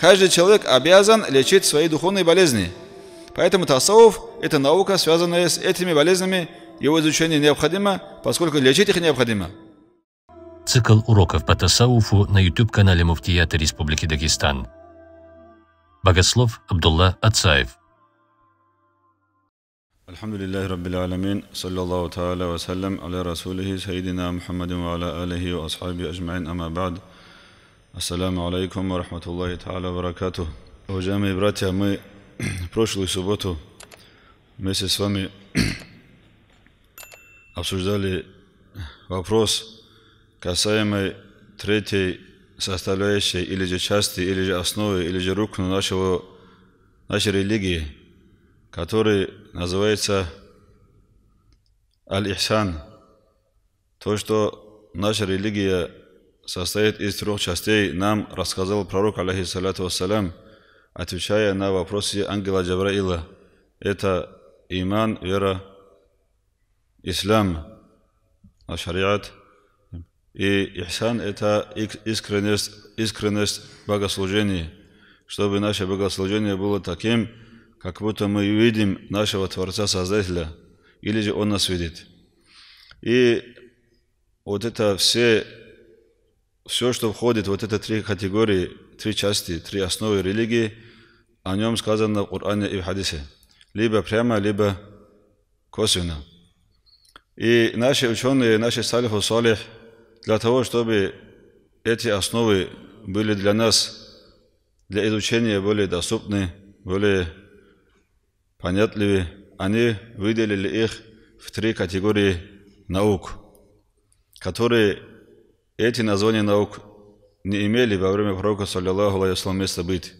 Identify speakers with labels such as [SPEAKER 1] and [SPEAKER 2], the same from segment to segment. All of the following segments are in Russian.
[SPEAKER 1] Каждый человек обязан лечить свои духовные болезни. Поэтому тасауф – это наука, связанная с этими болезнями. Его изучение необходимо, поскольку лечить их необходимо.
[SPEAKER 2] Цикл уроков по тасауфу на YouTube-канале Муфтията Республики Дагестан. Богослов Абдулла Ацаев.
[SPEAKER 1] Алхамдулиллахи Раббил Аламин, саллаллаху та'аля ва саллям аля расулихи, сайидина Мухаммадин ва аля алихи ва асхаби ажмаин, ама бa'д. Ассаламу алейкум ва рахматуллахи та'аля ва баракатух. Уважаемые братья, мы в прошлую субботу вместе с вами обсуждали вопрос, касаемый третьей составляющей или же части, или же основы, или же рукну нашей религии, который называется аль-ихсан. То, что наша религия состоит из 3 частей, нам рассказал пророк, алейхиссалату вассалям, отвечая на вопросы ангела Джабраила. Это иман, вера, ислам, шариат. И ихсан – это искренность богослужения, чтобы наше богослужение было таким, как будто мы видим нашего Творца-Создателя, или же Он нас видит. И вот это все, что входит в вот это 3 категории, 3 части, 3 основы религии, о нем сказано в Коране и в хадисе. Либо прямо, либо косвенно. И наши ученые, наши салифу салих, для того, чтобы эти основы были для нас, для изучения более доступны, более понятливы, они выделили их в 3 категории наук, которые эти названия наук не имели во время пророка, саллаллаху алейхи ва саллям, места быть.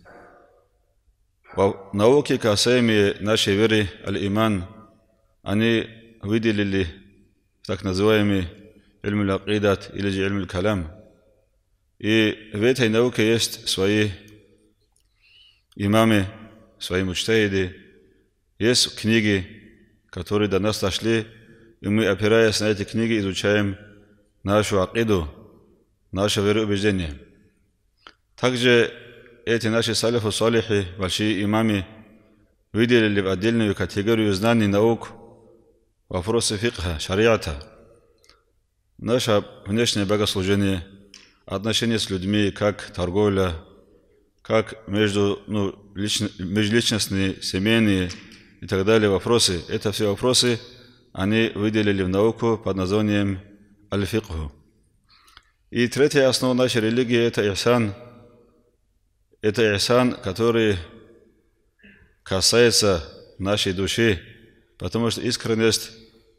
[SPEAKER 1] Науки, касаемые нашей веры, аль-иман, они выделили так называемый илм аль-акидат или же илм аль-калам. И в этой науке есть свои имамы, свои муджтахиды, есть книги, которые до нас дошли, и мы, опираясь на эти книги, изучаем нашу акиду, наше вероубеждение. Также эти наши салифу салихи, большие имамы, выделили в отдельную категорию знаний наук вопросы фикха, шариата. Наше внешнее богослужение, отношения с людьми, как торговля, как межличностные, семейные и так далее вопросы. Это все вопросы они выделили в науку под названием аль-фикху. И 3-я основа нашей религии – это ихсан. Это ихсан, который касается нашей души, потому что искренность,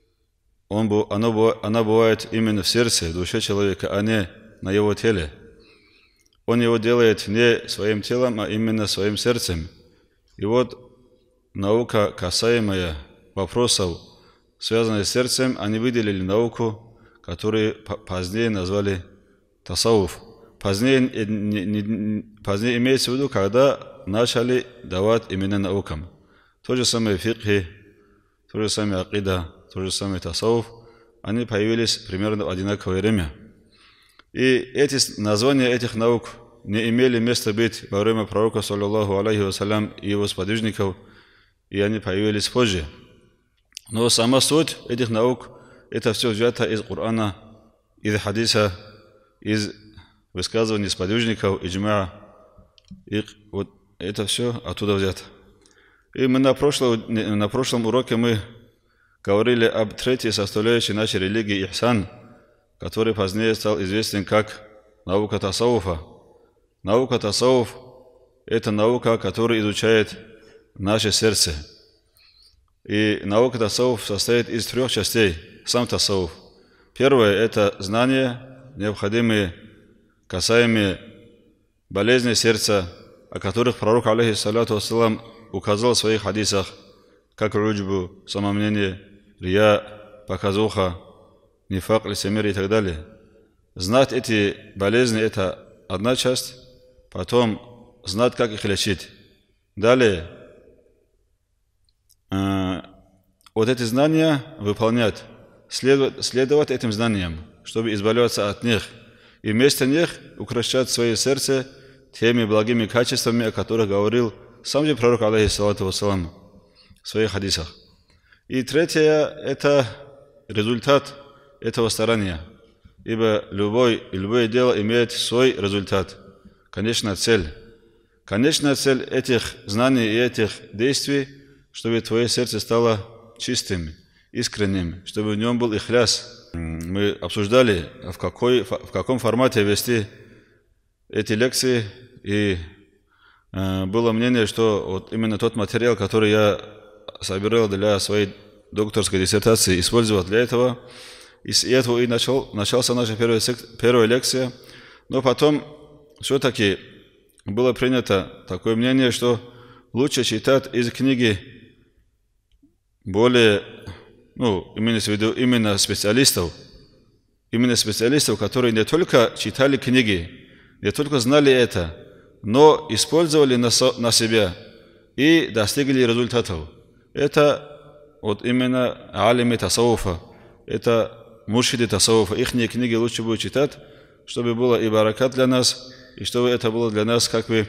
[SPEAKER 1] она бывает именно в сердце, в душе человека, а не на его теле. Он его делает не своим телом, а именно своим сердцем. И вот наука, касаемая вопросов, связанных с сердцем, они выделили науку, которую позднее назвали тасауф. Позднее имеется в виду, когда начали давать имена наукам. То же самое фикхи, то же самое акида, то же самое тасауф, они появились примерно в одинаковое время. И эти названия этих наук не имели места быть во время пророка, саллаллаху алейхи ва саллям, и его сподвижников, и они появились позже. Но сама суть этих наук – это все взято из Корана, из хадиса, из высказываний сподвижников, иджма. И вот это все оттуда взято. И мы на прошлом уроке мы говорили об 3-й составляющей нашей религии ихсан, который позднее стал известен как наука тасауфа. Наука тасауф – это наука, которая изучает наше сердце. И наука тасауф состоит из 3 частей, сам тасауф. Первое – это знания, необходимые, касаемые болезней сердца, о которых пророк, алейхиссалату вассалам, указал в своих хадисах, как руджбу, самомнение, рия, показуха, нифак, лицемерие и так далее. Знать эти болезни – это одна часть, потом знать, как их лечить. Далее, вот эти знания выполнять, следовать этим знаниям, чтобы избавляться от них, и вместо них укращать свое сердце теми благими качествами, о которых говорил сам же пророк, алейхиссалату вассалам, в своих хадисах. И третье – это результат этого старания. Ибо любое дело имеет свой результат, конечная цель. Конечная цель этих знаний и этих действий, чтобы твое сердце стало чистым, искренним, чтобы в нем был ихляс. Мы обсуждали, в каком формате вести эти лекции, и было мнение, что вот именно тот материал, который я собирал для своей докторской диссертации, использовал для этого. И с этого и начался наша первая лекция. Но потом все-таки было принято такое мнение, что лучше читать из книги более, имеется в виду именно специалистов, которые не только читали книги, не только знали это, но использовали на себя и достигли результатов. Это вот именно алимы тасауфа, это муршиды тасауфа. Их книги лучше будет читать, чтобы было и баракат для нас, и чтобы это было для нас как бы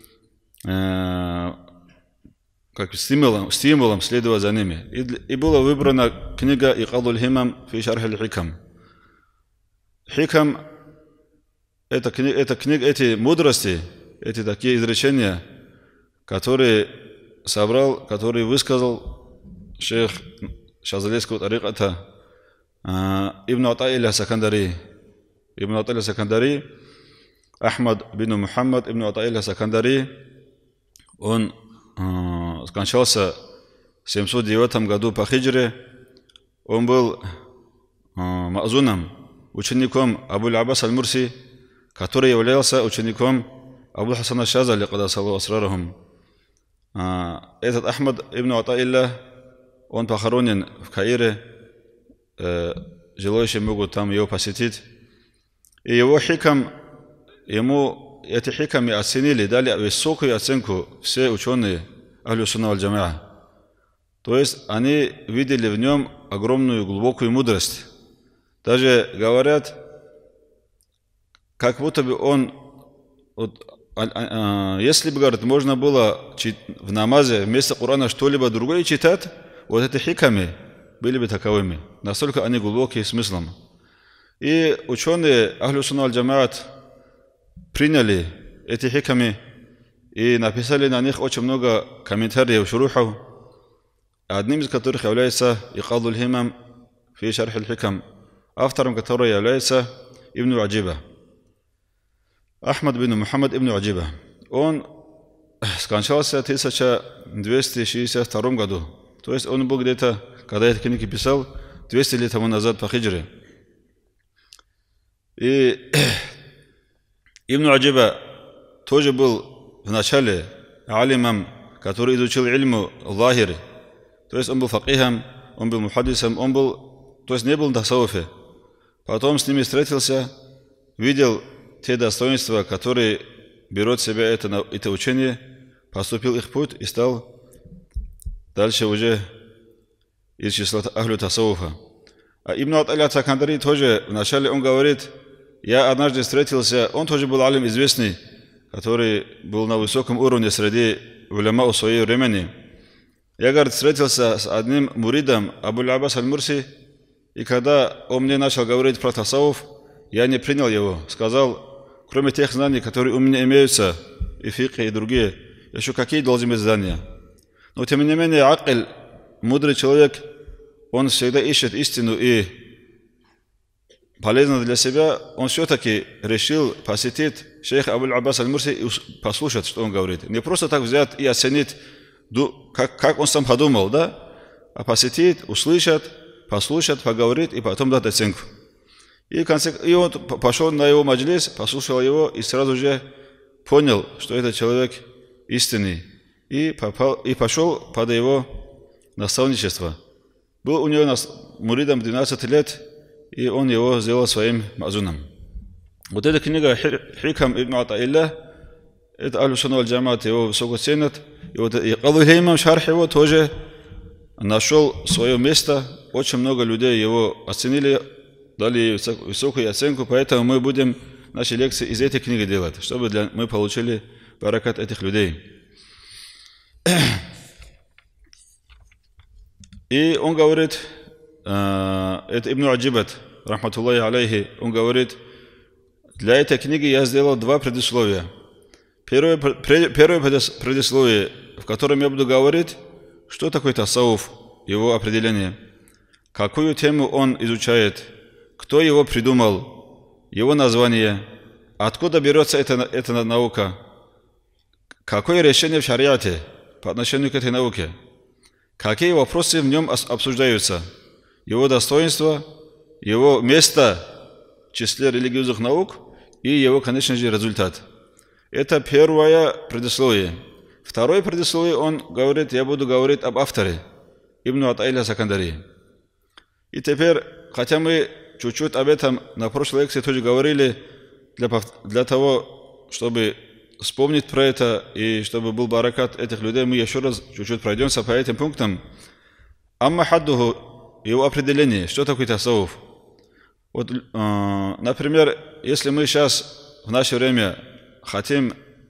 [SPEAKER 1] стимулом следовать за ними. И была выбрана книга «Икадуль химам фи шархиль хикам». Хикам – это книга, эти мудрости, эти такие изречения, которые высказал шейх Шазалийского тариката Ибн Атаилля Сакандари. Ибн Атаилля Сакандари, Ахмад бин Мухаммад Ибн Атаилля Сакандари, он скончался в 709 году по хиджре. Он был ма'зуном, учеником Абуль Аббас аль-Мурси, который являлся учеником Абу Хасана Шазали, кадасаллаху асрарахум. Этот Ахмад ибн Атаилля, он похоронен в Каире, желающие могут там его посетить. И его хикам, эти хиками оценили, дали высокую оценку все ученые Ахлю Сунна валь Джамаа. То есть они видели в нем огромную глубокую мудрость. Даже говорят, как будто бы он, если бы, говорят, можно было в намазе вместо Корана что-либо другое читать, вот эти хиками были бы таковыми. Настолько они глубокие смыслом. И ученые Ахлю Сунна валь Джамаат приняли эти хиками и написали на них очень много комментариев, шурухов, одним из которых является «Икадуль химам фи шархиль хикам», автором которого является Ибн Аджиба. Ахмад бин Мухаммад ибн Аджиба. Он скончался в 1262 году. То есть он был где-то, когда эти книги писал, 200 лет тому назад по хиджре. И Ибн Аджиба тоже был в начале алимом, который изучил ильму лахири. То есть он был факихом, он был мухаддисом, то есть не был в тасауфе. Потом с ними встретился, видел те достоинства, которые берут в себя это учение, поступил их путь и стал дальше уже из числа ахлю тасауфа. А Ибн Атаилля Сакандари тоже вначале он говорит, я однажды встретился, он тоже был алим известный, который был на высоком уровне среди уляма своего времени. Я, говорит, встретился с одним муридом Абуль Аббас аль-Мурси, и когда он мне начал говорить про тасауф, я не принял его, сказал, кроме тех знаний, которые у меня имеются, и фикх, и другие, еще какие должны быть знания. Но тем не менее, акиль, мудрый человек, он всегда ищет истину и полезно для себя, он все-таки решил посетить шейха Абуль Аббас аль-Мурси и послушать, что он говорит. Не просто так взять и оценить, как он сам подумал, да? А посетить, услышать, послушать, поговорить и потом дать оценку. И он пошел на его маджлис, послушал его и сразу же понял, что этот человек истинный. И пошел под его наставничество. Был у него муридом 12 лет, и он его сделал своим ма'зуном. Вот эта книга «Хикам ибн Атаилля», это Ахлю Сунна валь Джамаат его высоко ценят. И вот «Икадуль химам» шарх его тоже нашел свое место. Очень много людей его оценили, дали высокую оценку, поэтому мы будем наши лекции из этой книги делать, чтобы мы получили баракат этих людей. И он говорит, это Ибн Аджибат, рахматуллахи алейхи, он говорит, для этой книги я сделал два предисловия. Первое предисловие, в котором я буду говорить, что такое тасауф, его определение, какую тему он изучает, кто его придумал, его название, откуда берется эта наука, какое решение в шариате по отношению к этой науке, какие вопросы в нем обсуждаются, его достоинство, его место в числе религиозных наук и его, конечно же, результат. Это первое предисловие. Второе предисловие, он говорит, я буду говорить об авторе, Ибн Атаилля Сакандари. И теперь, хотя мы чуть-чуть об этом на прошлой лекции тоже говорили, для того, чтобы вспомнить про это и чтобы был баракат этих людей, мы еще раз чуть-чуть пройдемся по этим пунктам. Амма хаддуху, его определение, что такое тасауф. Вот, например, если мы сейчас в наше время хотим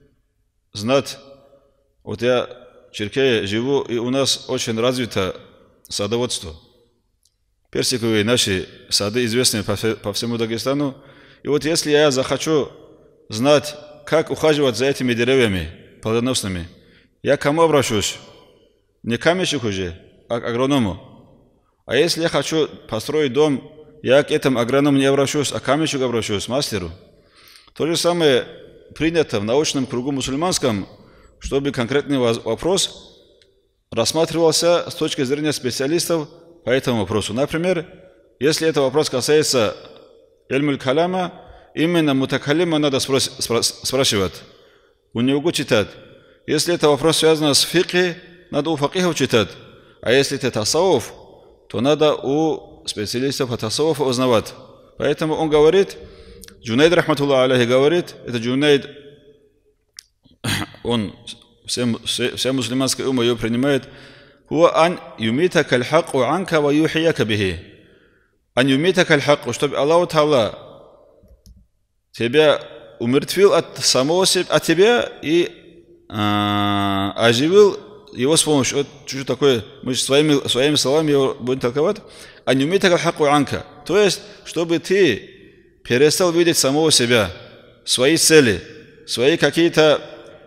[SPEAKER 1] знать, вот я в Черкее живу, и у нас очень развито садоводство. Персиковые наши сады известны по всему Дагестану. И вот если я захочу знать, как ухаживать за этими деревьями плодоносными, я к кому обращусь? Не к каменщику же, а к агроному. А если я хочу построить дом, я к этому агроному не обращусь, а к каменщику обращусь, мастеру. То же самое принято в научном кругу мусульманском, чтобы конкретный вопрос рассматривался с точки зрения специалистов по этому вопросу. Например, если этот вопрос касается илмуль каляма, именно мутакалима надо спрашивать, у него читать. Если это вопрос связан с фикхи, надо у факихов читать. А если это тасауф, то надо у специалистов по тасауфу узнавать. Поэтому он говорит, Джунайд рахматуллах алейхи говорит, это Джунайд, он, вся мусульманская умма ее принимает, «Хуа ан юмитака аль-хакку анка ва юхияка бихи». Ан юмитака аль-хакку, чтобы Аллах Та'ала тебя умертвил от самого себя, от тебя и оживил его с помощью. Вот чуть-чуть такое, мы своими словами его будем толковать. «Ан юмитака аль-хакку анка». То есть, чтобы ты перестал видеть самого себя, свои цели, свои какие-то,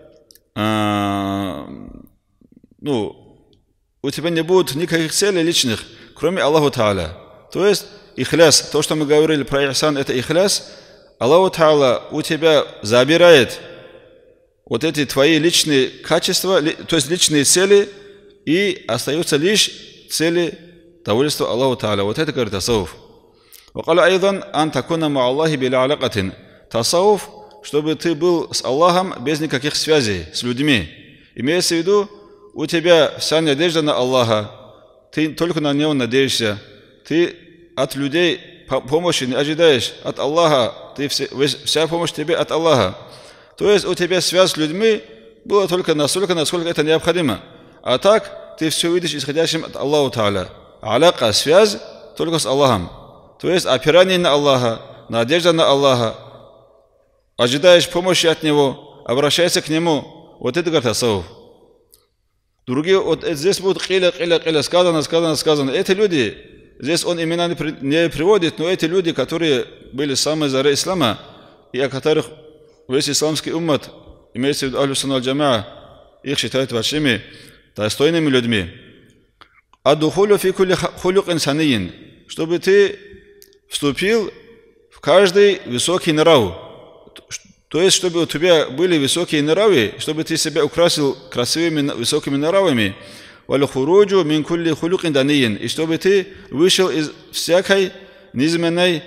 [SPEAKER 1] у тебя не будет никаких целей личных, кроме Аллаха Та'аля. То есть, ихляс, то, что мы говорили про ихсан, это ихляс, Аллах Та'аля у тебя забирает вот эти твои личные качества, то есть личные цели, и остаются лишь цели довольства Аллаху Та'аля. Вот это говорит тасауф. وقال أيضا أن تكون مع الله بلا علاقة. Тасауф, чтобы ты был с Аллахом без никаких связей с людьми. Имеется в виду, у тебя вся надежда на Аллаха, ты только на Него надеешься, ты от людей помощи не ожидаешь, от Аллаха, вся помощь тебе от Аллаха. То есть у тебя связь с людьми была только настолько, насколько это необходимо. А так ты все видишь исходящим от Аллаха Та'аля. Аляка, связь только с Аллахом. То есть опирание на Аллаха, надежда на Аллаха, ожидаешь помощи от Него, обращайся к Нему. Вот это говорит тасауф. Другие, вот здесь будут киля, сказано. Эти люди, здесь он имена не приводит, но эти люди, которые были с самой зари ислама, и о которых весь исламский уммат, имеется в виду Ахлю Сунна валь Джамаа, их считают большими, достойными людьми. Аддухулю фи кулли хулюк инсанийин, чтобы ты вступил в каждый высокий нрав. То есть, чтобы у тебя были высокие нравы, чтобы ты себя украсил красивыми высокими нравами, валюхуруджу мин кулли хулюкин даниин, и чтобы ты вышел из всякой низменной,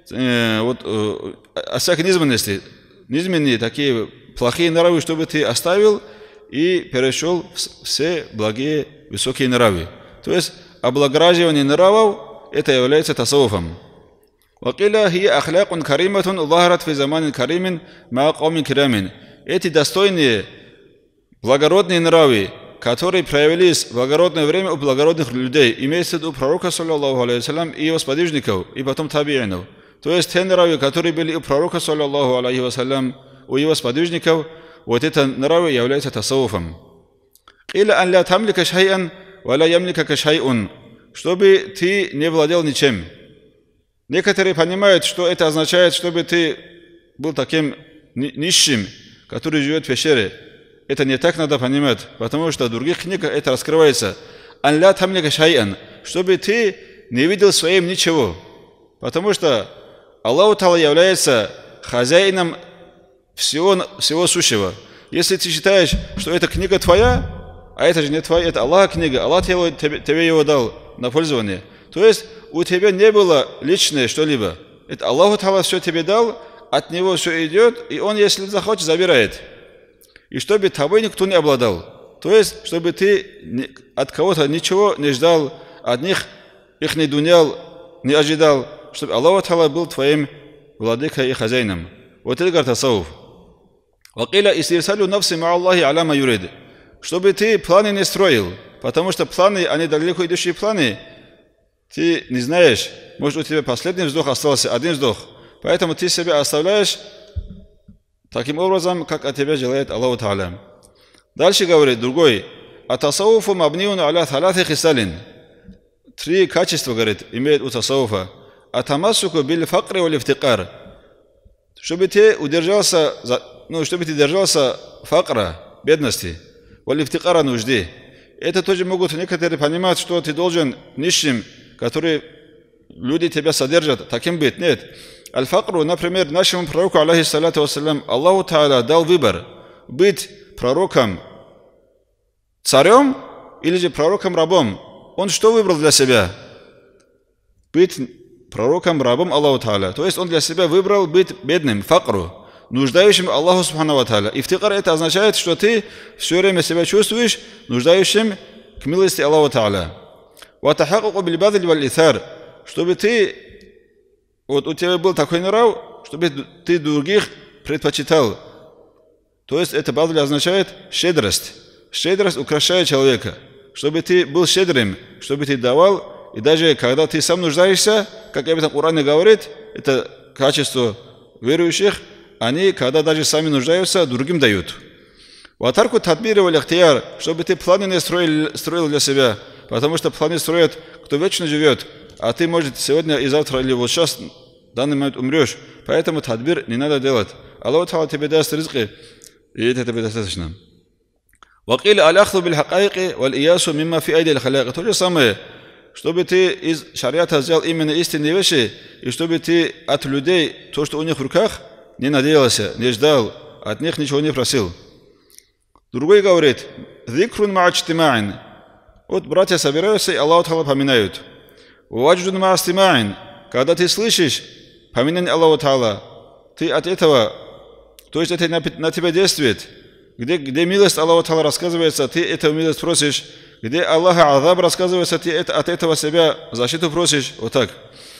[SPEAKER 1] всякой низменности, низменные такие плохие нравы, чтобы ты оставил и перешел в все благие высокие нравы. То есть, облагораживание нравов, это является тасауфом. وقيل هي أخلاق كريمة ظهرت في زمان كريم مع قوم كرام. Эти достойные, благородные нравы, которые проявились в благородное время у благородных людей, имеется в виду пророка, саллаллаху алейхи вассалям, и его сподвижников, и потом табиинов. То есть те нравы, которые были у пророка, саллаллаху алейхи вассалям, у его сподвижников, вот это нравы являются тасауфом. Или ан ля тамлика шай'ан, ва ля ямликака шай'ун, чтобы ты не владел ничем. Некоторые понимают, что это означает, чтобы ты был таким нищим, который живет в пещере. Это не так надо понимать, потому что в других книгах это раскрывается. Ан ля тамлика шай'ан, чтобы ты не видел своим ничего. Потому что Аллах Та'ала является хозяином всего сущего. Если ты считаешь, что эта книга твоя, а это же не твоя, это Аллаха книга, Аллах тебе его дал на пользование. То есть у тебя не было личное что-либо. Это Аллах Та'ала все тебе дал, от него все идет, и он, если захочет, забирает. И чтобы тобой никто не обладал. То есть, чтобы ты от кого-то ничего не ждал, от них их не дунял, не ожидал, чтобы Аллах Та'ала был твоим владыкой и хозяином. Вот это говорит тасауф. Вакиля истирсалю нафси ма Аллахи аляма юрид. Чтобы ты планы не строил, потому что планы, они далеко идущие планы, ты не знаешь, может у тебя последний вздох остался, один вздох. Поэтому ты себя оставляешь таким образом, как от тебя желает Аллах Та'ала. Дальше говорит другой. Атасауфу мабниун аля талати хисалин. 3 качества, говорит, имеет у тасауфа. Атамасуку бил факри вал ифтикар. Чтобы ты держался факра, бедности, вал ифтикара, нужды. Это тоже могут некоторые понимать, что ты должен нищим, которые люди тебя содержат, таким быть. Нет. Аль-факру, например, нашему пророку, алейхиссалату вассалям, Аллаху Та'ала дал выбор быть пророком, царем или же пророком-рабом. Он что выбрал для себя? Быть пророком-рабом Аллаху Та'ала. То есть он для себя выбрал быть бедным, факру, нуждающим Аллаху Субхану ва Та'ала. Ифтикар это означает, что ты все время себя чувствуешь нуждающим к милости Аллаху Та'ала. Ватахакуку биль-бадли валь-ithар. Чтобы ты, вот у тебя был такой нрав, чтобы ты других предпочитал. То есть это бадли означает щедрость. Щедрость украшает человека. Чтобы ты был щедрым, чтобы ты давал, и даже когда ты сам нуждаешься, как об этом Коран говорит, это качество верующих, они, когда даже сами нуждаются, другим дают. Ватарку тадбиру валь ихтияр, чтобы ты планы не строил для себя, потому что планы строят, кто вечно живет, а ты, может, сегодня и завтра, или вот сейчас, в данный момент умрешь. Поэтому тадбир не надо делать. Аллах Та'ала тебе даст ризки, и это тебе достаточно. وقيل الأخذ بالحقائق والإياس مما في أيدي الخلائق. То же самое, чтобы ты из шариата взял именно истинные вещи, и чтобы ты от людей то, что у них в руках, не надеялся, не ждал, от них ничего не просил. Другой говорит, ذِكْرٌ مَعَ اجْتِمَاعٍ. Вот братья собираются, и Аллах Та'ала поминают. وَوَجْدٌ مَعَ اسْتِمَاعٍ. Когда ты слышишь поминание Аллаху Та'ала, ты от этого, то есть это на тебя действует. Где милость Аллаха Та'ала рассказывается, ты эту милость просишь. Где Аллаха Азаб рассказывается, ты от этого себя защиту просишь. Вот так.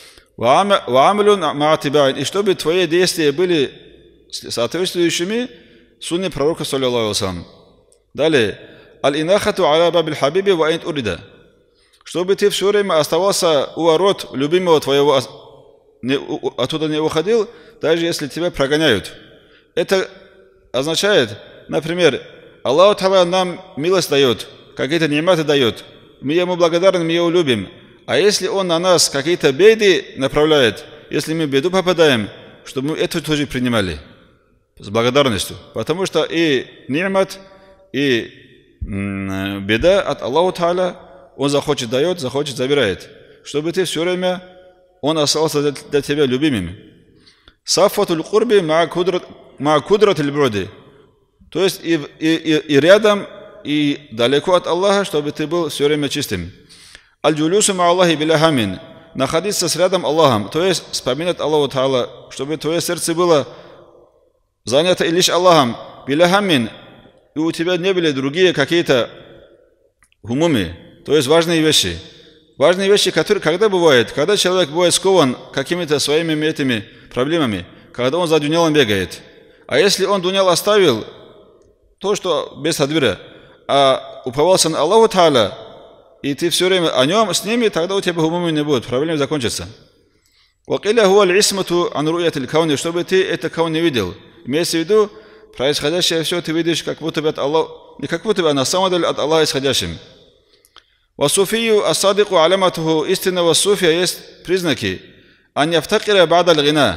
[SPEAKER 1] И чтобы твои действия были соответствующими сунне пророка, саллаллаху алейхи ва саллям. Далее. Аль-инахату аля бабиль хабиби ва ин урида. Чтобы ты все время оставался у ворот любимого твоего, оттуда не уходил, даже если тебя прогоняют. Это означает, например, Аллах Та'ала нам милость дает, какие-то ниматы дает. Мы ему благодарны, мы его любим. А если он на нас какие-то беды направляет, если мы в беду попадаем, чтобы мы это тоже принимали с благодарностью. Потому что и нимат, и беда от Аллаха Та'ала, он захочет дает, захочет забирает. Чтобы ты все время, он остался для тебя любимым. Сафатуль курби ма кудратиль буди. То есть и рядом, и далеко от Аллаха, чтобы ты был все время чистым. Аль-джулюсу ма Аллахи биляхамин. Находиться с рядом Аллахом, то есть вспоминать Аллаху Та'ала, чтобы твое сердце было занято лишь Аллахом. Биляхамин. И у тебя не были другие какие-то хумуми, то есть важные вещи. Важные вещи, которые когда бывают, когда человек бывает скован какими-то своими этими проблемами, когда он за дунялом бегает. А если он дунял оставил, то, что без тадбира, а уповался на Аллаху Та'ала, и ты все время о нем, с ними, тогда у тебя хумуми не будет, проблемы закончатся. Вакиля хуа аль-исмату ан ру'ят аль-кауни, чтобы ты это каун не видел. Имеется в виду, происходящее все ты видишь, как будто бы от Аллаха, не как будто бы, а на самом деле от Аллаха исходящим. Васуфию асадику аляматуху, истинного суфия есть признаки. Ан яфтакира ба'да аль-гина.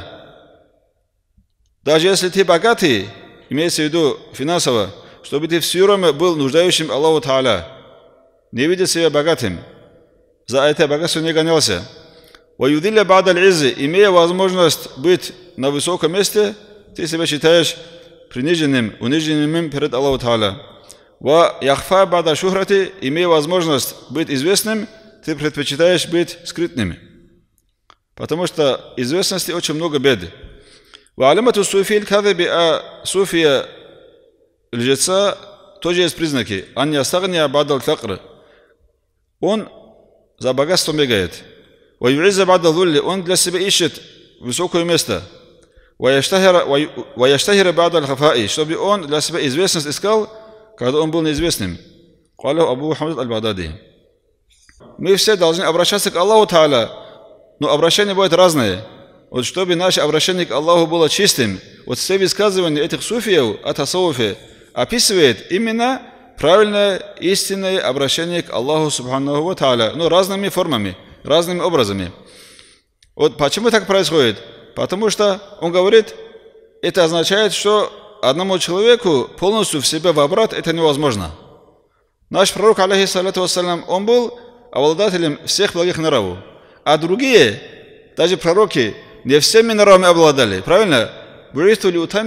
[SPEAKER 1] Даже если ты богатый, имеется в виду финансово, чтобы ты все время был нуждающим Аллаху Та'аля, не видел себя богатым, за это богатство не гонялся. Ваюдилля ба'да аль-иззи, имея возможность быть на высоком месте, ты себя считаешь приниженным, униженным перед Аллаху Та'аля. Ва яхфа ба'да шухрати, имея возможность быть известным, ты предпочитаешь быть скрытным. Потому что известности очень много бед. Ва алямату суфи аль-кадиби, а суфия лжеца тоже есть признаки. Ан ястагния ба'да аль-факр. Он за богатством бегает. Ва ю'изза ба'да аль-зулли, он для себя ищет высокое место. Ва яштахира ба'да аль-хафаи, чтобы он для себя известность искал, когда он был неизвестным. Калу Абу Хамид аль-Багдади. Мы все должны обращаться к Аллаху Та'аля, но обращение будет разное. Вот чтобы наше обращение к Аллаху было чистым, вот все высказывания этих суфиев о тасауфе описывает именно правильное, истинное обращение к Аллаху Субханаху ва Та'аля, но разными формами, разными образами. Вот почему так происходит? Потому что он говорит, это означает, что одному человеку полностью в себя вобрать это невозможно. Наш пророк, алейхиссалату вассалям, он был обладателем всех благих нравов. А другие, даже пророки, не всеми нравами обладали. Правильно? Говорит,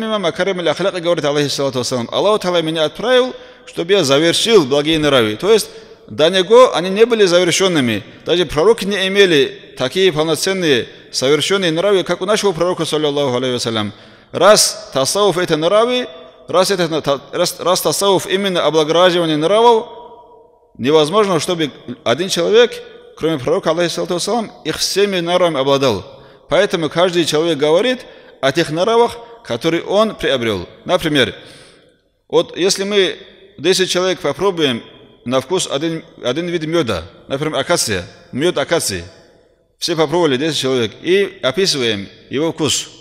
[SPEAKER 1] Аллах Та'аля меня отправил, чтобы я завершил благие нравы. То есть, до него они не были завершенными. Даже пророки не имели такие полноценные, совершенные нравы, как у нашего пророка, саллаллаху алейхи вассалям. Раз тасауф это нравы, раз тасауф именно облагораживание нравов, невозможно, чтобы один человек, кроме пророка, алейхиссалату вассалам, их всеми нравами обладал. Поэтому каждый человек говорит о тех нравах, которые он приобрел. Например, вот если мы 10 человек попробуем на вкус один вид меда, например, акация, мед акации, все попробовали 10 человек и описываем его вкус.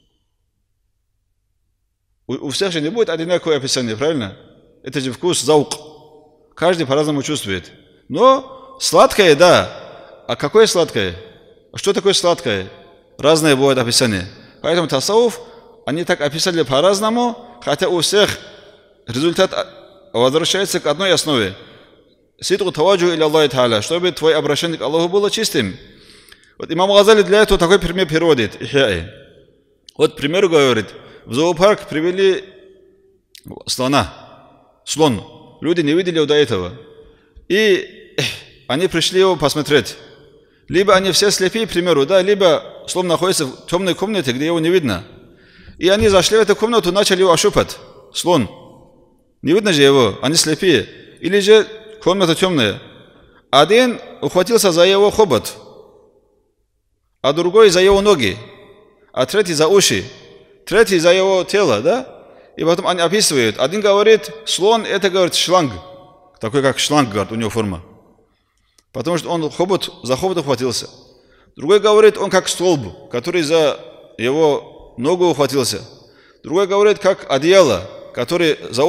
[SPEAKER 1] У всех же не будет одинаковое описание, правильно? Это же вкус, заук. Каждый по-разному чувствует. Но сладкое, да. А какое сладкое? Что такое сладкое? Разные бывают описания. Поэтому тасауф, они так описали по-разному, хотя у всех результат возвращается к одной основе. Сидку таваджу иля Аллахи Та'аля, чтобы твое обращение к Аллаху было чистым. Вот имам Газали для этого такой пример переводит. Вот, к примеру, говорит, в зоопарк привели слона, слон. Люди не видели его до этого. И они пришли его посмотреть. Либо они все слепые, к примеру, да, либо слон находится в темной комнате, где его не видно. И они зашли в эту комнату, начали его ощупать. Слон. Не видно же его, они слепые. Или же комната темная. Один ухватился за его хобот, а другой за его ноги, а третий за уши, третий за его тело, да? И потом они описывают. Один говорит, слон, это, говорит, шланг. Такой, как шланг, говорит, у него форма. Потому что он за хобот ухватился. Другой говорит, он как столб, который за его ногу ухватился. Другой говорит, как одеяло, который за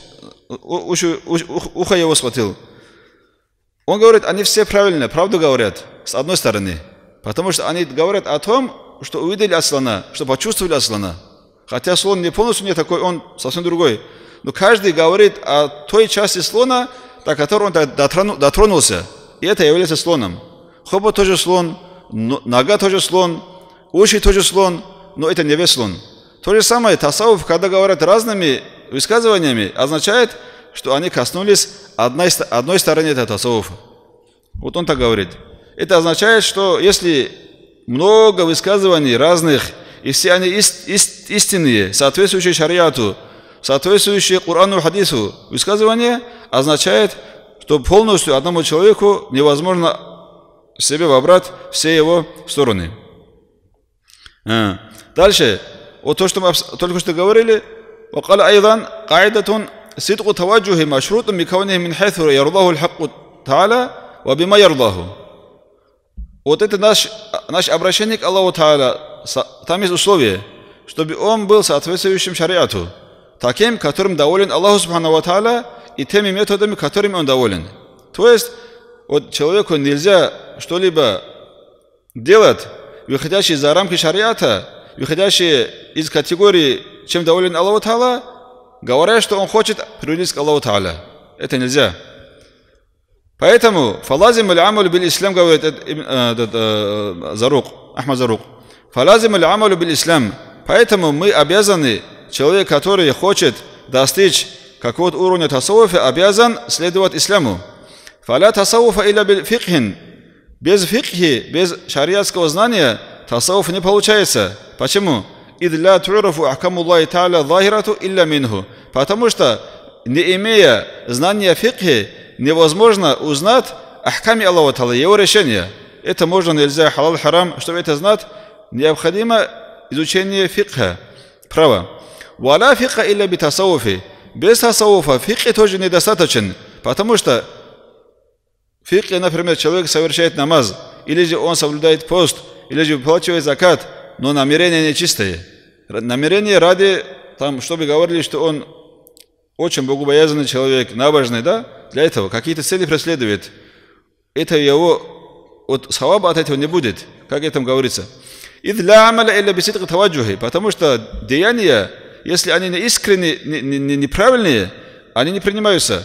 [SPEAKER 1] ухо его схватил. Он говорит, они все правильно, правду говорят, с одной стороны. Потому что они говорят о том, что увидели от слона, что почувствовали от слона. Хотя слон не полностью не такой, он совсем другой. Но каждый говорит о той части слона, до которой он дотронулся. И это является слоном. Хобот тоже слон, нога тоже слон, уши тоже слон, но это не весь слон. То же самое тасауф, когда говорят разными высказываниями, означает, что они коснулись одной стороны этого тасауфа. Вот он так говорит. Это означает, что если много высказываний разных, и все они истинные, соответствующие шариату, соответствующие Корану и Хадису высказывания, означает, что полностью одному человеку невозможно себе вобрать все его стороны. Дальше, вот то, что мы только что говорили, وقال أيضا قاعدة صدق توجه مشروط بكونه من حيث يرضاه الحق تعالى وبما يرضاه. Вот это наше обращение к Аллаху Тааля. Там есть условие, чтобы он был соответствующим шариату, таким, которым доволен Аллаху Субхану ва Тааля, и теми методами, которыми он доволен. То есть, вот человеку нельзя что-либо делать, выходящие за рамки шариата, выходящие из категории, чем доволен Аллаху Тааля, говоря, что он хочет приблизиться к Аллаху Тааля. Это нельзя. Поэтому фалазим аль-амалу бил-ислам, говорит Ахмад Зарук. Фалазим аль-амалу бил-ислам. Поэтому мы обязаны, человек, который хочет достичь какого-то уровня тасауфа, обязан следовать исламу. Фаля тасауфа илля бил-фикхин. Без фикхи, без шариатского знания тасауф не получается. Почему? Идля ту'рафу ахкамуллахи та'аля захирату илля минху. Потому что, не имея знания фикхи, невозможно узнать ахками Аллаха Та'аля, его решения. Это можно, нельзя, халал, харам. Чтобы это знать, необходимо изучение фикха, права. Валя фикха илля би тасауфи. Без тасауфа фикх тоже недостаточен. Потому что фикх, например, человек совершает намаз, или же он соблюдает пост, или же выплачивает закат, но намерение нечистое. Намерение ради, там, чтобы говорили, что он очень богобоязненный человек, набожный, да? Для этого какие-то цели преследует. Это его, вот саваба от этого не будет, как это говорится. Потому что деяния, если они не искренние, неправильные, они не принимаются.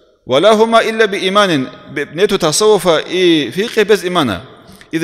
[SPEAKER 1] Нету тасауфа и фикха без имана. Без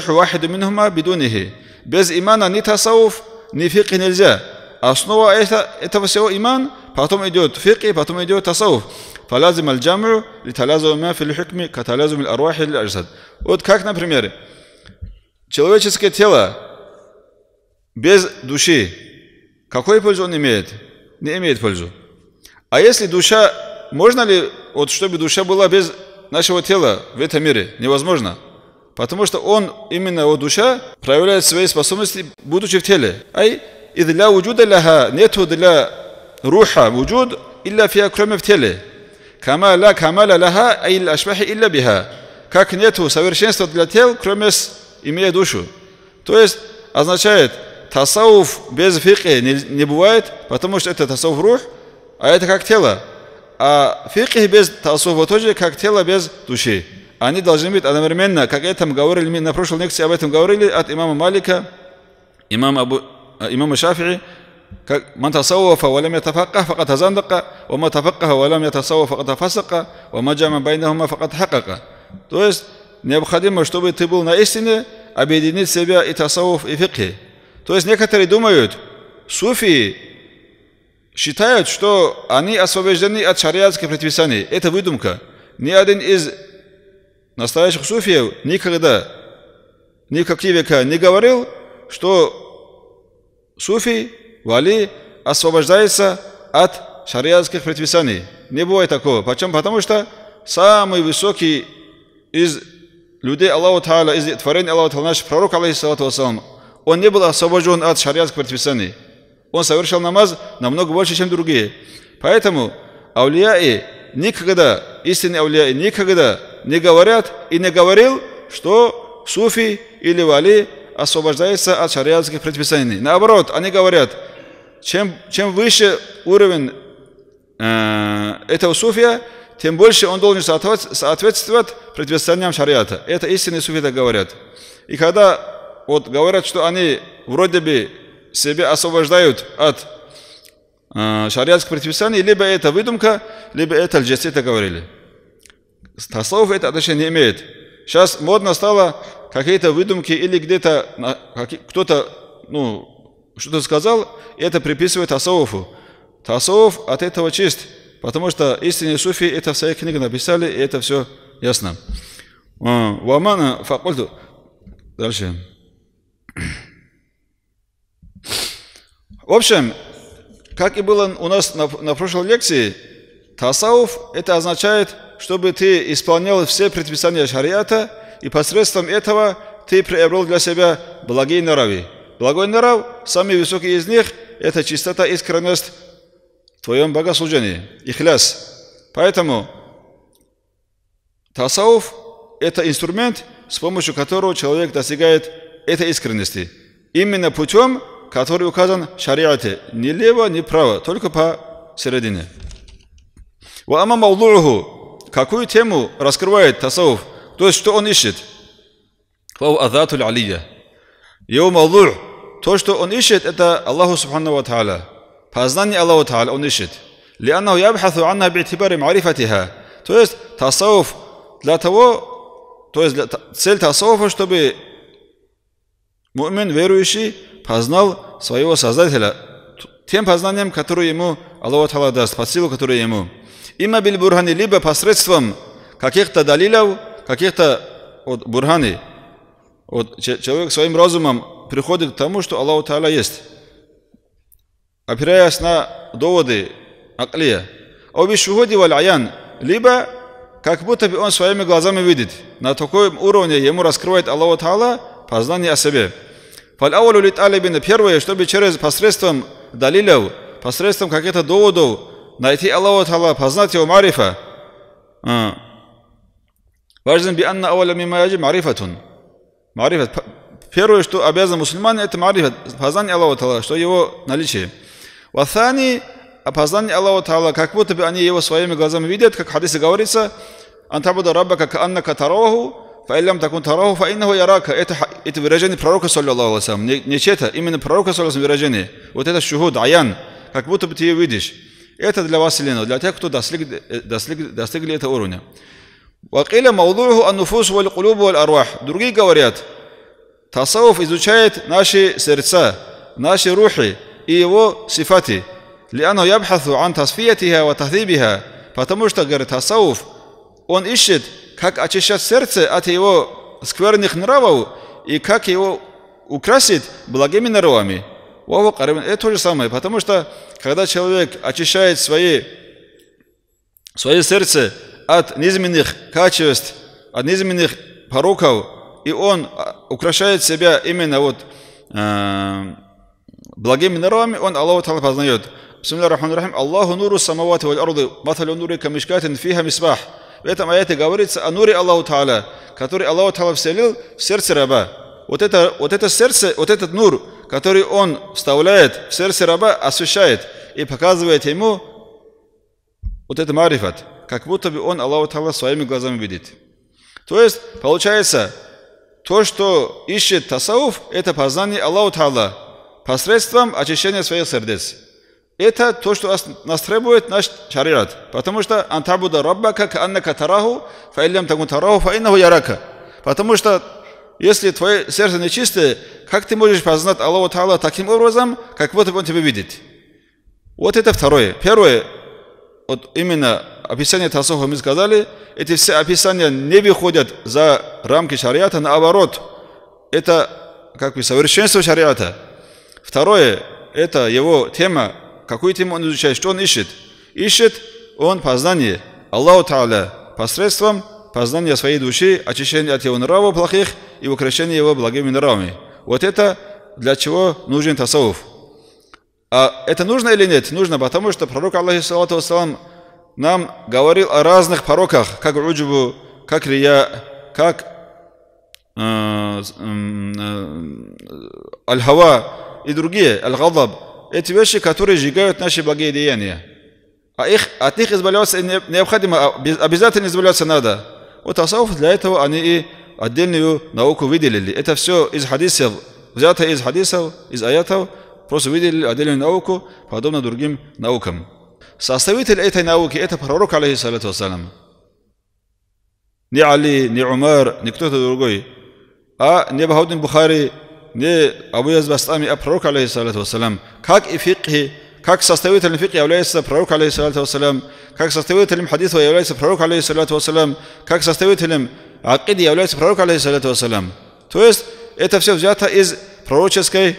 [SPEAKER 1] имана ни тасауф, ни фикх нельзя. Основа этого всего иман, потом идет фикх, потом идет тасауф. فلازم الجمع لتلازم في الحكم كتلازم الأرواح للأجساد. Вот как, например, человеческое тело без души, какую пользу он имеет? Не имеет пользу. А если душа, можно ли, вот чтобы душа была без нашего тела в этом мире? Невозможно. Потому что он, именно вот душа, проявляет свои способности, будучи в теле. Ай, и для вуджуда ляха, нету для руха вуджуд, илля фия, кроме в теле. Камаля лаха, ай ашбахи илля биха. Как нету совершенства для тел, кроме имея душу. То есть, означает, тасауф без фикха не бывает, потому что это тасауф рух, а это как тело. А фикх без тасауфа тоже как тело без души. Они должны быть одновременно, как это мы говорили, мы на прошлой лекции об этом говорили, от имама Малика, имама Шафии, как «Ман тасауфа ва лам ятафакках факад тазандака, ва ма тафаккаха ва лам ятасауфа факад фасака, ва ма джама байнахума факад хакака». То есть, необходимо, чтобы ты был на истине, объединить себя и тасауф, и фикх. То есть, некоторые думают, суфии считают, что они освобождены от шариатских предписаний. Это выдумка. Ни один из настоящих суфиев никогда, ни в какие века не говорил, что суфий, вали освобождается от шариатских предписаний. Не бывает такого. Почему? Потому что самый высокий из людей Аллаху Та'аля, из творения Аллаху Та'аля, наш пророк, алейхиссалату вассалам, он не был освобожден от шариатских предписаний. Он совершал намаз намного больше, чем другие. Поэтому аулияи никогда, истинные аулияи никогда не говорят и не говорил, что суфи или вали освобождается от шариатских предписаний. Наоборот, они говорят, чем выше уровень этого суфия, тем больше он должен соответствовать предписаниям шариата. Это истинные суфи так говорят. И когда вот говорят, что они вроде бы себя освобождают от шариатских предписаний, либо это выдумка, либо это лжецы, это говорили. Тасауф это отношение не имеет. Сейчас модно стало какие-то выдумки или где-то кто-то что-то сказал, и это приписывает тасауфу. Тасауф от этого чист, потому что истинные суфи это в своей книге написали, и это все ясно. Вамана факульту. Дальше. В общем, как и было у нас на прошлой лекции, тасауф это означает, чтобы ты исполнял все предписания шариата, и посредством этого ты приобрел для себя благие нравы. Благой нрав, самый высокий из них, это чистота, искренность в твоем богослужении, ихляс. Поэтому тасауф это инструмент, с помощью которого человек достигает этой искренности. Именно путем, который указан в шариате. Ни лево, ни право, только посередине. Ва ама маудууху, какую тему раскрывает тасауф, то есть что он ищет? Фау азатуль алия. Его маудур, то, что он ищет, это Аллаху субхану ва та'аля. Познание Аллаху та'аля он ищет. Лианнаху ябхасу анна би'тибари ма'рифатиха. То есть тасауф для того, то есть цель тасауфа, чтобы му'мин, верующий, познал своего Создателя тем познанием, которое ему Аллах та'аля даст, по силу, которое ему. Имма биль бурхани, либо посредством каких-то далилов, каких-то бурхани. Человек своим разумом приходит к тому, что Аллах та'аля есть, опираясь на доводы аклия. Оби шухуди валь аян, либо как будто бы он своими глазами видит. На таком уровне ему раскрывает Аллах та'аля познание о себе. Фаль-ауалу лит-алибин, первое, чтобы через посредством далилов, посредством каких-то доводов найти Аллах та'аля, познать его марифа. Важен би анна ауаля мимма яджиб марифатун. Марифат. Первое, что обязан мусульман, это марифат, познание Аллаха та'аля, что его наличие. Ваthani, познание Аллаха та'аля, как будто бы они его своими глазами видят, как в хадисе говорится, антабуда раббака кааннака тараху, фаиллям такун тараху, фаиннаху ярака. Это выражение пророка, саллаллаху алейхи ва саллям, не чета, именно пророка, саллаллаху алейхи ва саллям, выражение. Вот это шухуд, аян, как будто бы ты его видишь. Это для вас, для тех, кто достигли этого уровня. Вакиля маудуху ан-нуфус валь-кулуб валь-арвах. Другие говорят, тасауф изучает наши сердца, наши рухи и его сифаты. Лианну ябхасу ан тасфиятиха ва тахдибиха. Потому что, говорит, тасауф, он ищет, как очищать сердце от его скверных нравов и как его украсить благими нравами. Это то же самое, потому что, когда человек очищает свое сердце от низменных качеств, от низменных пороков, и он украшает себя именно благими нравами, он Аллаху та'аля познает. Бисмиллахир рахманир рахим. Аллаху нуру самавати валь арды, маталю нури камишкатин фиха мисбах. В этом аяте говорится о нуре Аллаху та'аля, который Аллаху та'аля вселил в сердце раба. Вот это сердце, вот этот нур, который он вставляет в сердце раба, освещает и показывает ему вот это марифат, как будто бы он Аллаху та'аля своими глазами видит. То есть, получается, то, что ищет тасауф, это познание Аллаху та'аля посредством очищения своих сердец. Это то, что нас требует наш шариат. Потому что антабуда раббака кааннака тараху, фаиллям такун тараху, фаиннаху ярака. Потому что если твое сердце нечистое, как ты можешь познать Аллаху та'аля таким образом, как будто он тебя видит? Вот это второе. Первое, вот именно описание тасауфа мы сказали, эти все описания не выходят за рамки шариата, наоборот, это как бы совершенство шариата. Второе, это его тема, какую тему он изучает, что он ищет. Ищет он познание Аллаху та'аля посредством познания своей души, очищения от его нравов плохих и украшения его благими нравами. Вот это для чего нужен тасауф. А это нужно или нет? Нужно, потому что пророк, алейхиссалату вассалам, нам говорил о разных пороках, как уджубу, как рия, как аль-хава и другие, аль-гадаб. Эти вещи, которые сжигают наши благие деяния. А от них избавляться необходимо, обязательно избавляться надо. Вот тасауф, для этого они и отдельную науку выделили. Это все из хадисов, взято из хадисов, из аятов, просто выделили отдельную науку, подобно другим наукам. Составитель этой науки – это пророк, алейхиссалату вассалам. Не Али, не Умар, не кто-то другой. А не Бахаудин Бухари, не Абу Язд Бастами, а пророк, алейхиссалату вассалам. Как и фикхи, как составителем фикхи является пророк, алейхиссалату вассалам, как составителем хадиса является пророк, алейхиссалату вассалам, как составителем акиды является пророк, алейхиссалату вассалам. То есть это все взято из пророческой,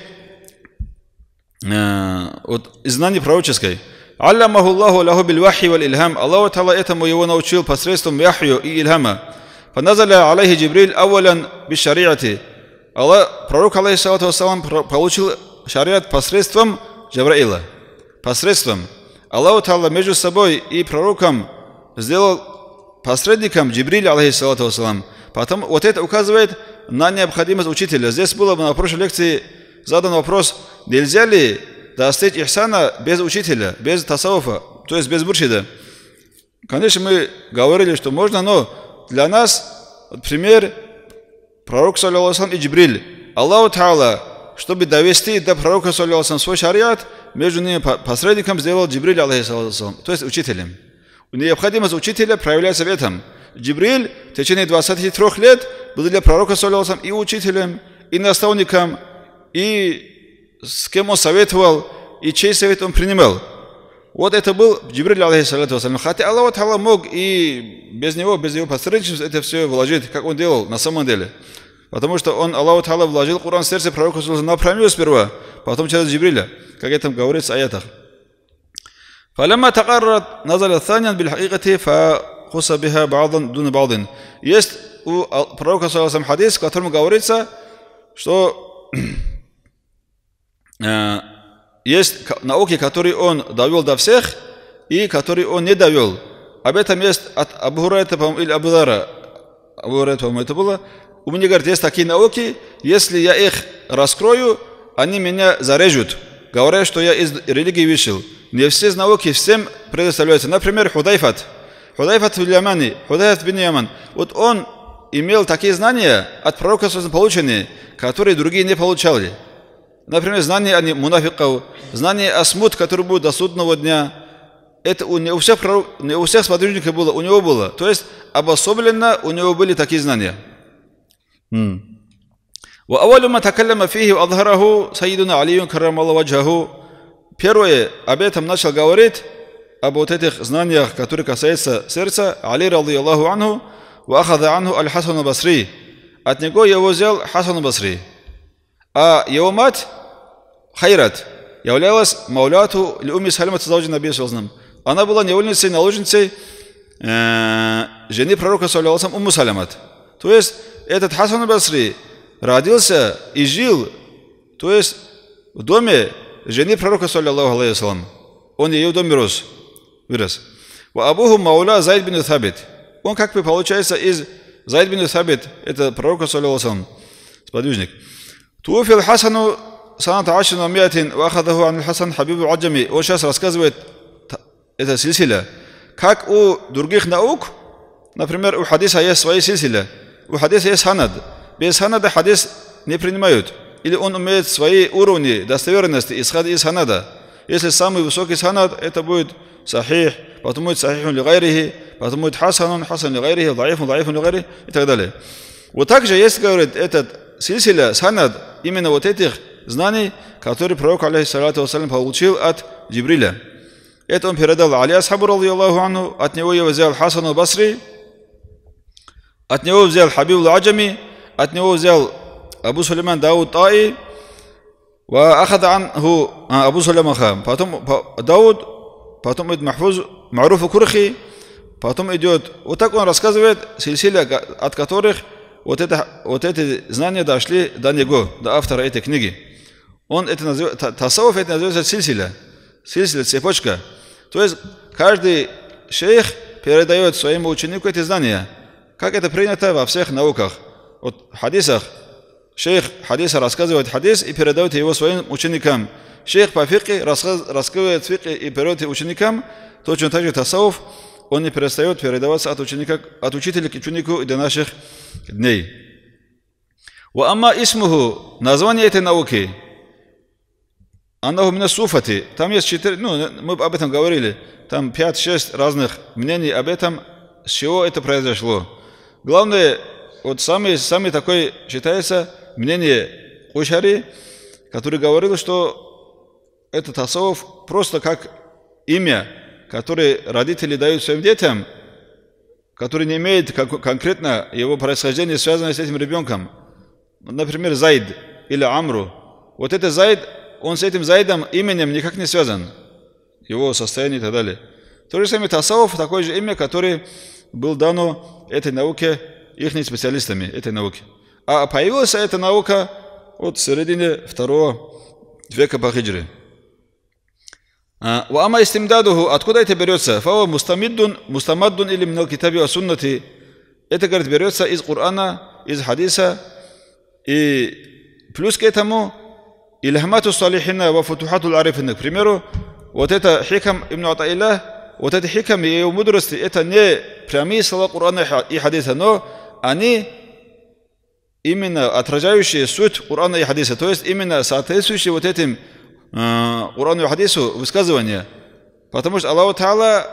[SPEAKER 1] из знаний пророческой. Аллямаху Аллаху лаху бил вахи валь ильхам. Аллаху та'аля этому его научил посредством вахью и ильхама. Фаназаля алейхи Джибриль аввалян биш шариати. Пророк, алейхиссалату вассалам, получил шариат посредством Джабраила. Посредством. Аллаху та'аля между собой и пророком сделал посредником Джибриль, алейхиссалату вассалам. Потом вот это указывает на необходимость учителя. Здесь было на прошлой лекции задан вопрос, нельзя ли достичь ихсана без учителя, без тасауфа, то есть без муршида. Конечно, мы говорили, что можно, но для нас, пример, пророк, саллаллаху алейхи ва саллям, и Джибриль. Аллаху Та'ала, чтобы довести до пророка, саллаллаху алейхи ва саллям, свой шариат, между ними посредником сделал Джибриль, алейхиссалам, то есть учителем. Необходимость учителя проявляется в этом. Джибриль в течение 23 лет был для пророка, саллаллаху алейхи ва саллям, и учителем, и наставником, и с кем он советовал, и чей совет он принимал. Вот это был Джибриль, алейхиссалам. Хотя Аллах Та'ала мог и без него посредничества это все вложить, как он делал на самом деле. Потому что Аллах Та'ала вложил Коран в сердце пророка напрямую сперва, потом через Джибриля, как это говорится в аятах. فلما تقررت نزل ثانيا بالحقيقة فخص بها بعضا دون بعض. Есть у пророка хадис, в котором говорится, что есть науки, которые он довел до всех, и которые он не довел. Об этом есть от Абу Хурайрата, или Абу Дара. Абу Хурайрата, по-моему, это было. У меня, говорит, есть такие науки, если я их раскрою, они меня зарежут, говоря, что я из религии вышел. Не все из науки всем предоставляются. Например, Худайфат бин Яман. Вот он имел такие знания от пророка полученные, которые другие не получали. Например, знания о мунафиков, знания о смут, который будет до судного дня. Это не у всех сподвижников было, у него было. То есть обособленно у него были такие знания. وأول ما تكلم فيه وأظهره سيدنا علي كرم الله وجهه. Первое, об этом начал говорить, об вот этих знаниях, которые касаются сердца, Али радийаллаху анху, وأخذ عنه الحسن البصري. От него его взял Хасан Басри. А его мать Хайрат являлась мауляту Умми Салимат зауджи Набия саллаллаху алейхи ва саллям. Она была невольницей, наложницей жены пророка, саллаллаху алейхи ва саллям, Умму Салимат. То есть этот Хасан Басри родился и жил, то есть в доме жены пророка, саллаллаху алейхи ва саллям. Он ее в доме вырос. Ва абуху мауля Зайд бин Сабит. Он как бы получается из Зайд бин Сабит, это пророк, саллаллаху алейхи ва саллям, сподвижник. Туфил Хасану саната ашрин ва миатин ва ахадаху ан Хасан Хабиб аль-Аджами. Он сейчас рассказывает это сильсиля. Как у других наук, например, у хадиса есть свои сильсиля, у хадиса есть санад. Без санада хадис не принимают. Или он имеет свои уровни достоверности, исходя из санада. Если самый высокий санад, это будет сахих, потом будет сахихун ли гайрихи, потом будет хасан ли гайрихи, даифун ли гайрихи и так далее. Вот также есть, говорит, этот сильсиля, санад, именно вот этих знаний, которые пророк, алейхиссалату вассалям, получил от Джибриля. Это он передал Али асхабу радийаллаху анху, от него его взял Хасан аль-Басри, от него взял Хабиб аль-Аджами, от него взял Абу Сулейман Дауд Таи, ва ахада анху Абу Сулейман, потом Дауд, потом идет Ма'руф Курхи, потом идет, вот так он рассказывает сильсиля, от которых вот эти знания дошли до него, до автора этой книги. Он это называет, тасауф это называется сильсиля, цепочка. То есть каждый шейх передает своему ученику эти знания, как это принято во всех науках. Вот в хадисах, шейх хадиса рассказывает хадис и передает его своим ученикам. Шейх по фикхе рассказывает фикх и передает ученикам. Точно так же тасауф, он не перестает передаваться от учителя к ученику и до наших дней. Ва амма исмуху, название этой науки, аннаху мина суфати, там есть 4, мы об этом говорили, там 5-6 разных мнений об этом, с чего это произошло. Главное, вот самый такой считается мнение Кушари, который говорил, что это тасауф просто как имя, которое родители дают своим детям, который не имеет конкретно его происхождение, связанное с этим ребенком. Например, Зайд или Амру. Вот это Зайд, он с этим Зайдом именем никак не связан. Его состояние и так далее. То же самое тасауф, такое же имя, которое было дано этой науке, их специалистами этой науки. А появилась эта наука от середины 2 века по хиджре. Откуда это берется? Фава мустамаддун или минал китаби ва суннати. Это, говорит, берется из Корана, из хадиса, и плюс к этому Ильхамату салихина ва футухату арифина. К примеру, вот это хикам ибн Атаилlah, вот это хикам и его мудрости, это не прямые слова Корана и хадиса, но они именно отражающие суть Корана и хадиса, то есть именно соответствующие вот этим Корану и хадису высказывания. Потому что Аллах Та'ала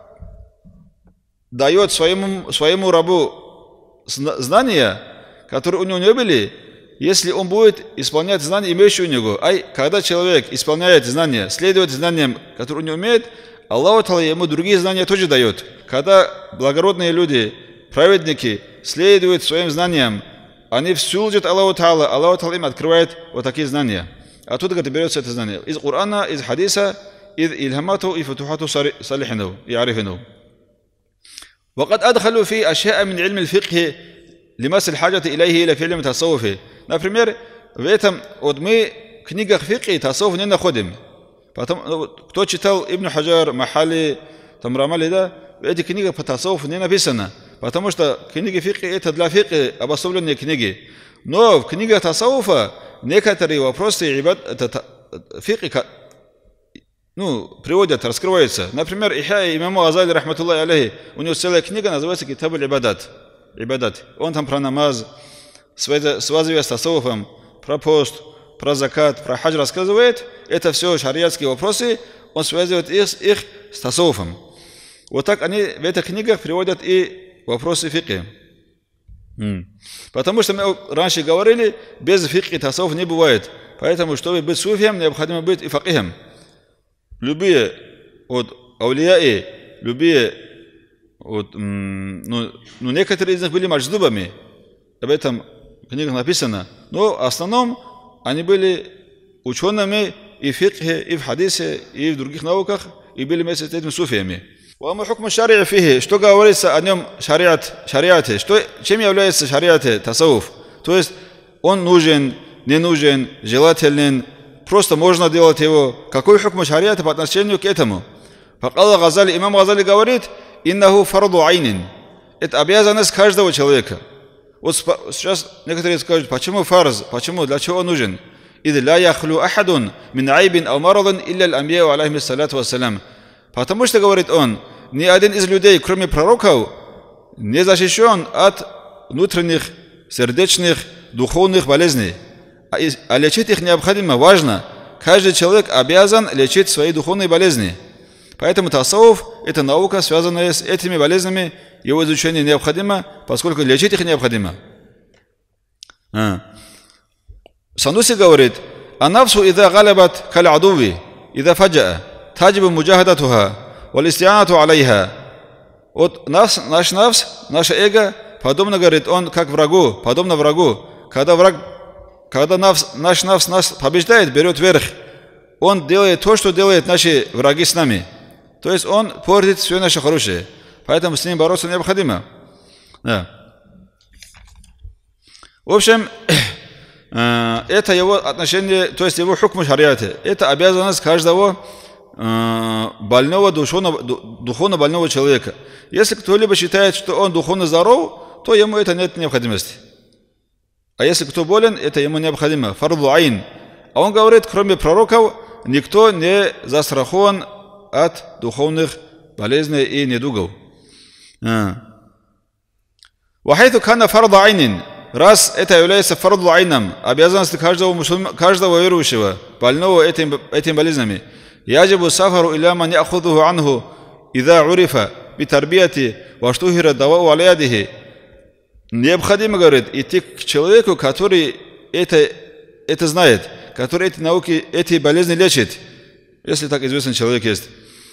[SPEAKER 1] дает своему рабу знания, которые у него не были, если он будет исполнять знания, имеющие у него. Когда человек исполняет знания, следует знаниям, которые он не умеет, Аллах Та'ала ему другие знания тоже дает. Когда благородные люди, праведники, следуют своим знаниям, они служат Аллаху Та'ала, Аллах Та'ала им открывает вот такие знания. Оттуда берется это знание. Из Корана, из хадиса, из Ильхамату и футухату салихину и арифину. وقد أدخلوا في أشياء من علم الفقه لمس الحاجة إليه إلى في علم التصوف. Например, в этом вот мы в книгах фикха тасаввуф не находим. Потом, кто читал Ибн Хаджар, Махали, там Рамали, да, в этих книгах по тасаввуфу не написано. Потому что книги фикха это для фикха обособленные книги. Но в книгах тасаввуфа некоторые вопросы фикха приводят, раскрываются. Например, Ихя имаму Газали, рахматуллахи алейхи, у него целая книга называется Китаб аль-Ибадат. Он там про намаз, связывая с тасаввуфом, про пост, про закат, про хадж рассказывает. Это все шариатские вопросы, он связывает их с тасаввуфом. Вот так они в этих книгах приводят и вопросы фикха. Потому что мы раньше говорили, без фикха тасаввуф не бывает. Поэтому, чтобы быть суфием, необходимо быть и факихом. Любые аулияи, любые, некоторые из них были мадждубами, об этом в книгах написано, но в основном они были учеными и в фикхе, и в хадисе, и в других науках, и были вместе с этими суфиями. Что говорится о нем шариате? Чем является шариате тасаввуф? То есть он нужен, не нужен, желателен, просто можно делать его. Какой хукм шариата по отношению к этому? Имам Газали говорит, иннаху фарду айнин. Это обязанность каждого человека. Вот сейчас некоторые скажут, почему фарз, почему, для чего он нужен? Потому что, говорит он, ни один из людей, кроме пророков, не защищен от внутренних, сердечных, духовных болезней. А лечить их необходимо, важно. Каждый человек обязан лечить свои духовные болезни. Поэтому тасаввуф – это наука, связанная с этими болезнями. Его изучение необходимо, поскольку лечить их необходимо. Сануси говорит, «Анафсу ида галабат каль адуви, ида фаджаа, таджибу муджахадатуха, вал истианату алейха». Вот наш нафс, наше эго, подобно, говорит он, как врагу, подобно врагу. Когда наш нафс нас побеждает, берет верх, он делает то, что делают наши враги с нами. То есть он портит все наше хорошее. Поэтому с ним бороться необходимо. Да. В общем, это его отношение, то есть его хукм шариате. Это обязанность каждого больного, духовно больного человека. Если кто-либо считает, что он духовно здоров, то ему это нет необходимости. А если кто болен, это ему необходимо. Фарду айн. А он говорит, кроме пророков, никто не застрахован от духовных болезней и недугов. Вахайту кана фарду айнин. Раз это является фарду айном, обязанность каждого верующего, больного этими болезнями. Яджибу сафару иля ман яхудуху анху, ида урифа, битарбияти, ваштухира давау алядихи. Необходимо, говорит, идти к человеку, который это знает, который эти науки, эти болезни лечит, если так известный человек есть.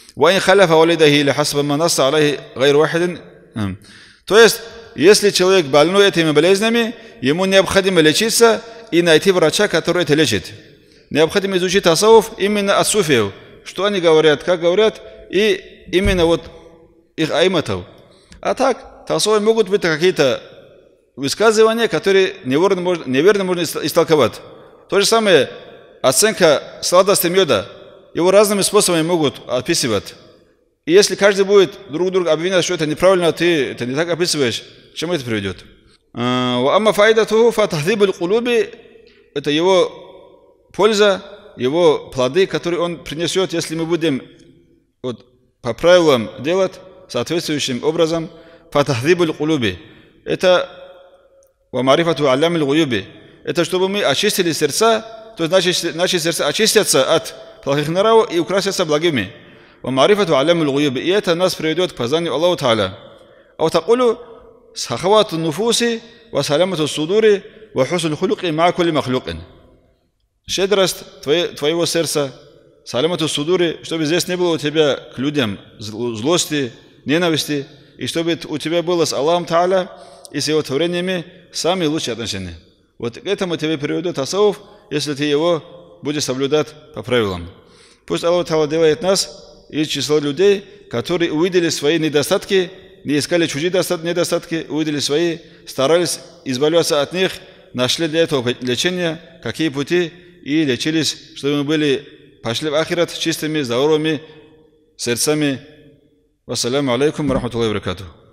[SPEAKER 1] То есть, если человек больной этими болезнями, ему необходимо лечиться и найти врача, который это лечит. Необходимо изучить тасаввуф именно от суфиев, что они говорят, как говорят, и именно вот их айматов. А так, тасаввуф могут быть какие-то высказывания, которые неверно можно истолковать. То же самое оценка сладости меда. Его разными способами могут описывать. И если каждый будет друг друга обвинять, что это неправильно, ты это не так описываешь, К чему это приведет? Амма файдатуху фатахдибуль кулуби, это его польза, его плоды, которые он принесет, если мы будем вот по правилам делать соответствующим образом. Фатахдибуль кулуби, это ва марифату алямиль гуюби, это чтобы мы очистили сердца, то есть наши сердца очистятся от плохих нравов и украсятся благими. Ва марифату алямиль гуюби, и это нас приведет к познанию Аллаху Та'аля. А вот такулю сахавату нуфуси ва салямату судури ва хусуль хулуки ма кулли махлюкин. Щедрость твоего сердца, салямату судури, чтобы здесь не было у тебя к людям злости, ненависти, и чтобы у тебя было с Аллахом Та'аля и с его творениями самые лучшие отношения. Вот к этому тебе приведет тасауф, если ты его будешь соблюдать по правилам. Пусть Аллах Та'аля делает нас из числа людей, которые увидели свои недостатки, не искали чужие недостатки, увидели свои, старались избавляться от них, нашли для этого лечения, какие пути, и лечились, чтобы мы пошли в ахират чистыми, здоровыми сердцами. Вассаляму алейкум ва рахматуллахи ва баракатуху.